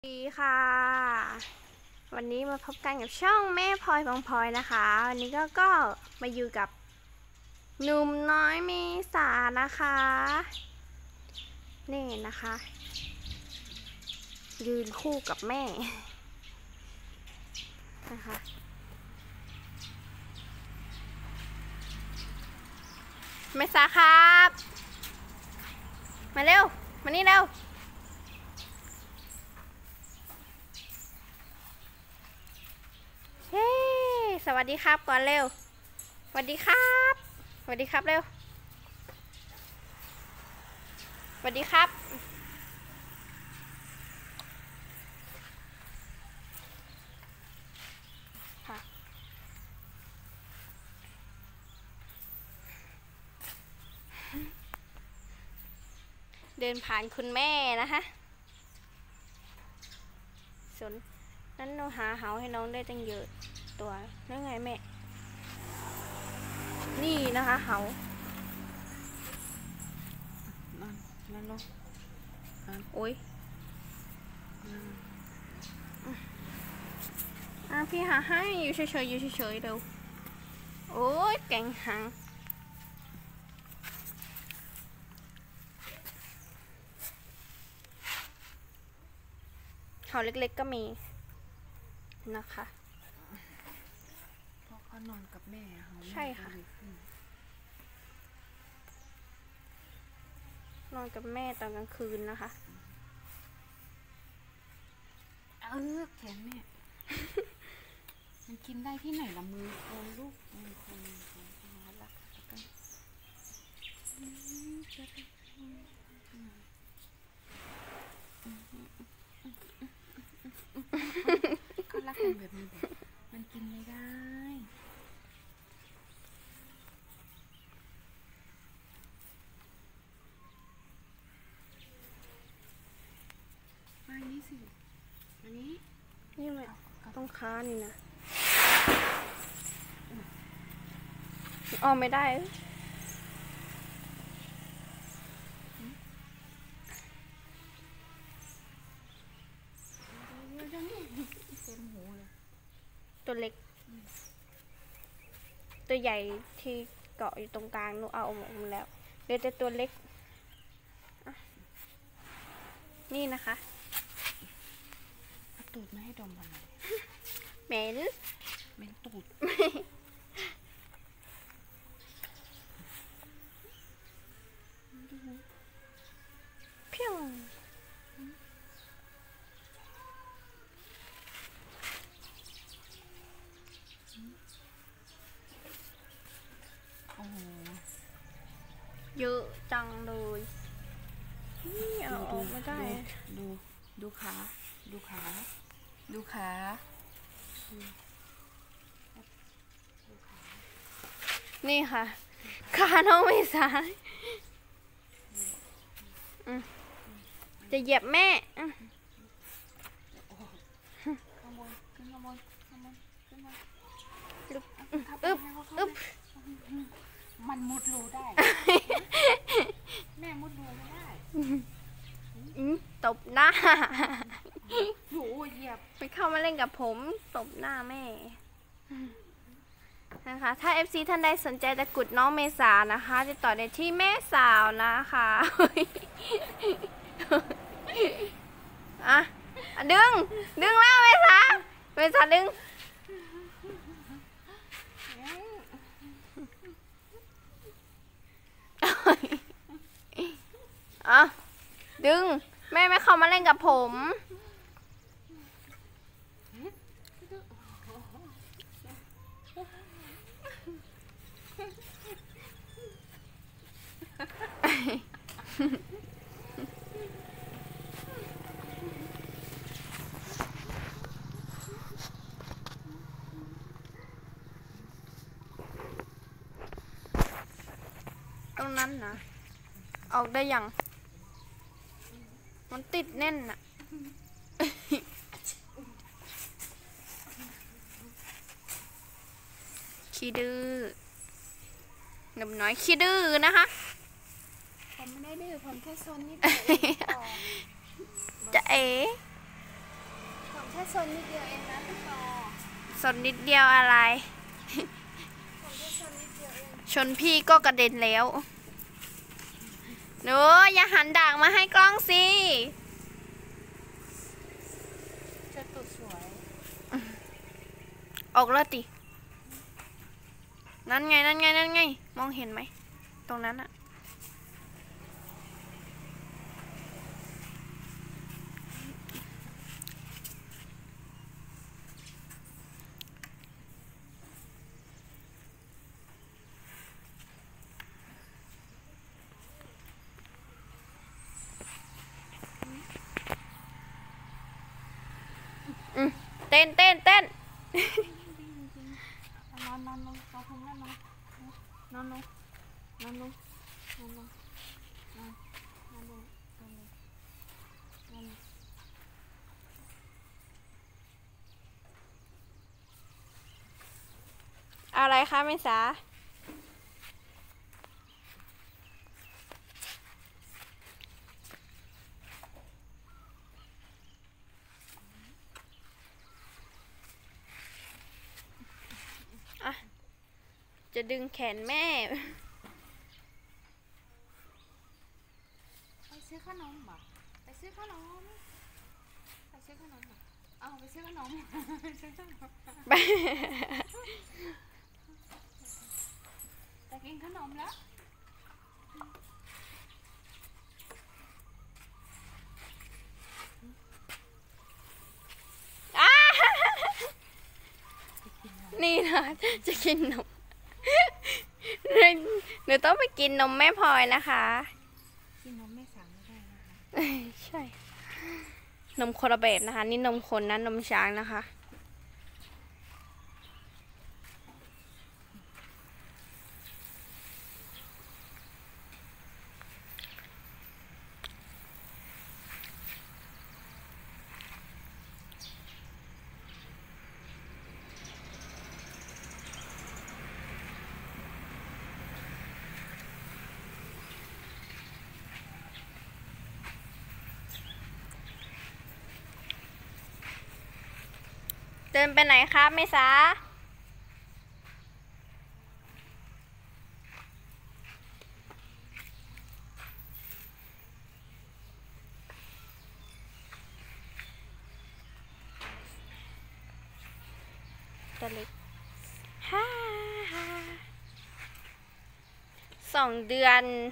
ดีค่ะวันนี้มาพบกันกับช่องแม่พลอยพองพลอยนะคะวันนี้ก็มาอยู่กับหนุ่มน้อยเมษานะคะนี่นะคะยืนคู่กับแม่นะคะเมษาครับมาเร็วมานี่เร็วสวัสดีครับก่อนเร็วสวัสดีครับสวัสดีครับเร็วสวัสดีครับค่ะเดินผ่านคุณแม่นะคะสนนั้นเราหาเหาให้น้องได้ตั้งเยอะตัวนั่นไงแม่นี่นะคะเหานั่นเนาะโอ้ยพี่หาให้อยู่เฉยๆอยู่เฉยๆเดี๋ยวโอ้ยแก่งหางเหาเล็กๆก็มีนะคะเพราะเขานอนกับแม่ใช่ค่ะนอนกับแม่ตอนกลางคืนนะคะแขนแม่ มันกินได้ที่ไหนละมือคนลูกมือคนรักกันเขารักกันแบบนี้มันกินไม่ได้มานี่สิอันนี้นี่แม่ต้องค้านี่นะออกไม่ได้ตัวเล็กตัวใหญ่ที่เกาะอยู่ตรงกลางหนูเอาออกมาแล้วเหลือแต่ตัวเล็กนี่นะคะตูดไม่ให้ดมอะไรเหม็นตูดเพี้ยงโอ้โหเยอะจังเลยนี่เอาออกไม่ได้ดูขานี่ค่ะขาน้องไม่สายจะเหยียบแม่อึ๊บมันมุดรูได้ แม่มุดรูไม่ได้ตบหน้าโอ้ยเหยียบไปเข้ามาเล่นกับผมตบหน้าแม่นะคะถ้า FC ท่านใดสนใจตะกุดน้องเมษานะคะติดต่อได้ที่แม่สาวนะคะอ่ะดึงแล้วเมษาดึงอ่ะดึงแม่ไม่เข้ามาเล่นกับผมตรงนั้นนะออกได้ยังมันติดแน่นน่ะขี้ดื้อหนุ่มน้อยขี้ดื้อนะคะผมไม่ได้ดื้อผมแค่ซนนิดจะเอ๋แค่โซนนิดเดียวเองนะพี่ปอสนนิดเดียวอะไรผมแค่โซนนิดเดียวเองชนพี่ก็กระเด็นแล้วหนูอย่าหันดากมาให้กล้องสิเธอตุดสวยออกแล้วตินั่นไงนั่นไงนั่นไงมองเห็นไหมตรงนั้นอะเต้นเต้นเต้นนอนลงนอนลงนอนลงนอนลงนอนลงนอนลงนอนลงนอนลงอะไรคะเมษาอะจะดึงแขนแม่ไปซื้อขนมเหรอไปซื้อขนมไปซื้อขนมเหรอเอาไปซื้อขนมไปซื้อขนมจะกินขนมแล้วอ้า นี่นะจะกินนม หนูต้องไปกินนมแม่พลอยนะคะกินนมไม่สั่งไม่ได้นะคะใช่ นมคนละแบบนะคะ นี่นมคนนะนมช้างนะคะ เดินไปไหนครับเมษาตัวเล็กฮ่าฮ่า2 เดือน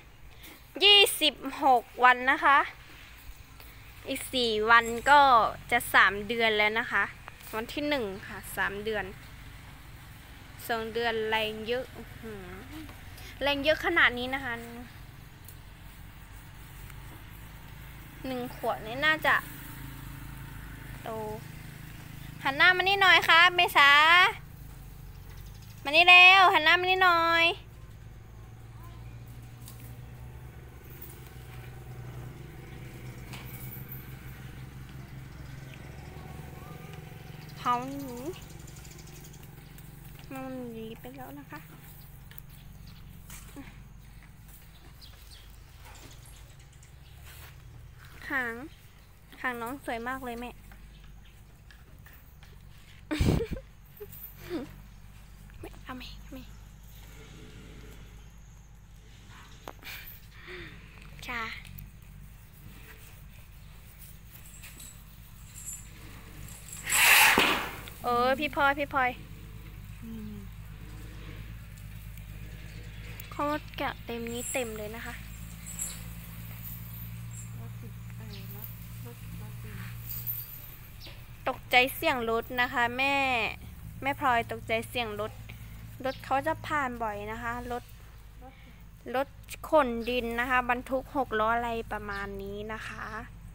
26 วันนะคะ อีก4 วันก็จะ3 เดือนแล้วนะคะ วันที่1ค่ะ3 เดือน 2 เดือนแรงเยอะแรงเยอะขนาดนี้นะคะ1 ขวดนี่น่าจะโตหันหน้ามานี่หน่อยครับเมษามานี่เร็วหันหน้ามานี่หน่อยเขาหนีมันหนีไปแล้วนะคะหางน้องสวยมากเลยแม่ ไม่เอาไม่ค่ะพี่พลอยเขาแกะเต็มนี้เต็มเลยนะคะรถติดรถติดตกใจเสียงรถนะคะ แม่พลอยตกใจเสียงรถเขาจะผ่านบ่อยนะคะรถขนดินนะคะบรรทุก6 ล้ออะไรประมาณนี้นะคะ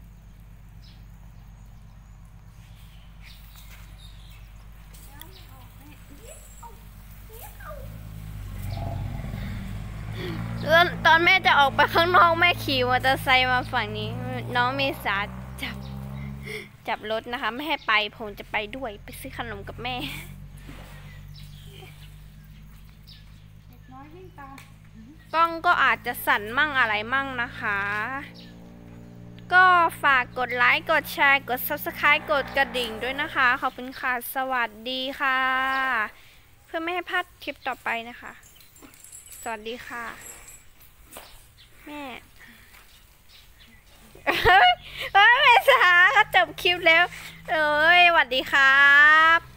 ตอนแม่จะออกไปข้างนอกแม่ขี่มอเตอร์ไซค์มาฝั่งนี้ น้องเมษาจับรถนะคะไม่ให้ไปผมจะไปด้วยไปซื้อขนมกับแม่เด็กน้อยวิ่งตามกล้องก็อาจจะสั่นมั่งอะไรมั่งนะคะก็ฝากกดไลค์กดแชร์กด Subscribe กดกระดิ่งด้วยนะคะขอบคุณค่ะสวัสดีค่ะ เพื่อไม่ให้พลาดคลิปต่อไปนะคะ สวัสดีค่ะ แม่เฮ้ยแม่สาเขาจบคลิปแล้วเอ้ยสวัสดีครับ